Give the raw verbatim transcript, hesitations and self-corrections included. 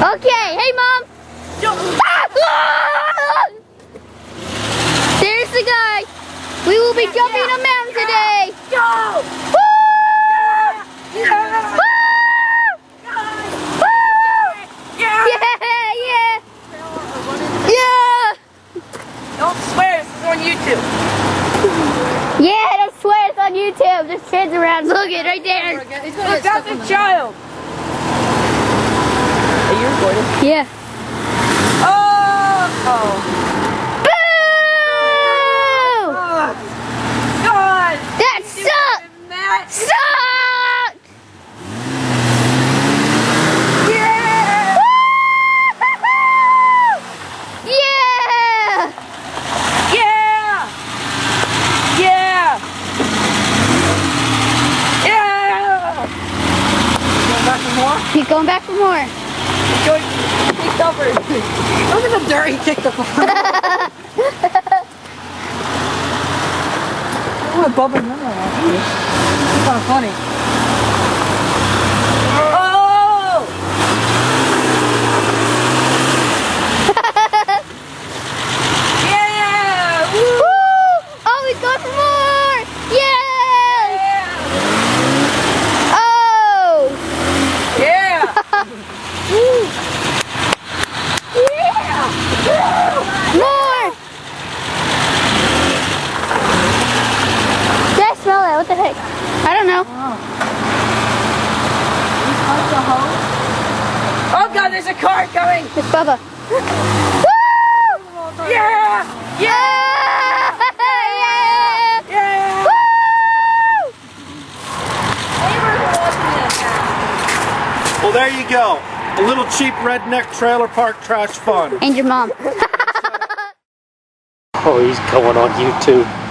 Okay, hey Mom! Ah! There's the guy! We will be jumping a mountain today! Go! Yeah! Yeah! Yeah! Don't swear, this is on YouTube. Yeah, don't swear it's on YouTube. There's kids around. Look it right there. Look at the child. Are you recording? Yeah. Oh! Oh. Boo! Oh. God! That sucked! That Sucked! Yeah! Yeah! Yeah! Yeah! Yeah! Going back for more? He's going back for more. Go, take cover. Look at the dirt he kicked up. Oh, Bubba, no, no, no. It's kind of funny. Oh! Yeah! Woo! Woo! Oh, he's going for more! Yeah! Yeah! Oh! Yeah! Woo! More! Did I smell that? What the heck? I don't know. Oh God, there's a car coming! It's Bubba. Woo! Yeah! Yeah! Yeah! Yeah! Woo! Well, there you go. A little cheap redneck trailer park trash fun. And your mom. Oh, he's going on YouTube.